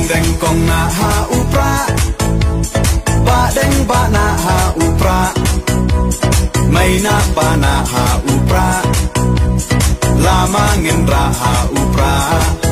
deng kong na ha upra, ba deng ba na ha upra, may na pa na ha upra, lamangin ra ha upra.